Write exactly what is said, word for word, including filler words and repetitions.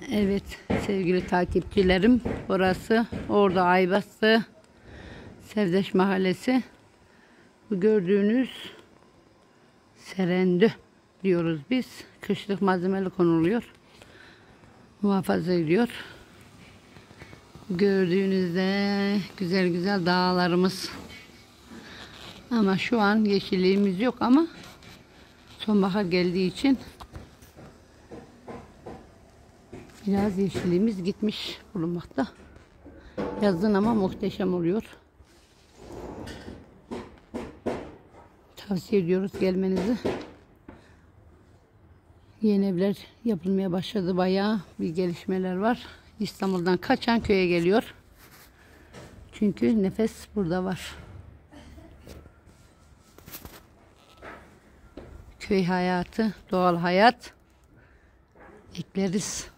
Evet sevgili takipçilerim, burası orada Aybastı Sevdeş Mahallesi. Bu gördüğünüz serendü diyoruz biz. Kışlık malzemeli konuluyor. Muhafaza ediyor. Gördüğünüzde güzel güzel dağlarımız. Ama şu an yeşilliğimiz yok, ama sonbahar geldiği için biraz yeşilliğimiz gitmiş bulunmakta. Yazın ama muhteşem oluyor. Tavsiye ediyoruz gelmenizi. Yeni evler yapılmaya başladı. Bayağı bir gelişmeler var. İstanbul'dan kaçan köye geliyor. Çünkü nefes burada var. Köy hayatı, doğal hayat ekleriz.